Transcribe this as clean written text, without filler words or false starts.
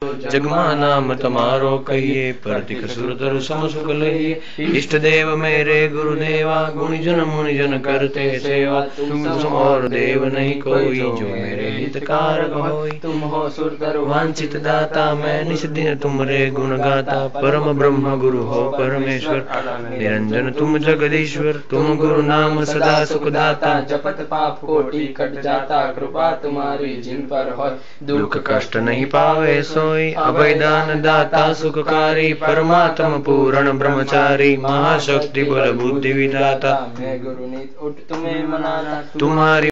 जगमा नाम तुम्हारो कहिए, परतिक सुर तरु सम सुख लहिए। इष्ट देव मेरे गुरुदेवा, गुणीजन मुनिजन करते सेवा। तुम और देव नहीं कोई, जो मेरे हितकारक होई। तुम हो सुर तरु वांछित दाता, मैं निस दिन तुमरे गुण गाता। परम ब्रह्म गुरु हो परमेश्वर, निरंजन तुम जगदीश्वर। तुम गुरु नाम सदा सुख दाता, जपत पाप कोटि कट जाता। कृपा तुम्हारी जिन पर हो, दुख कष्ट नहीं पावे सोई। अभय दान दाता सुखकारी, परमात्म पूर्ण ब्रह्मचारी। महाशक्ति बल बुद्धि विधाता, मैं गुरु नीत उठ तुम्हें मनाना। तुम्हारी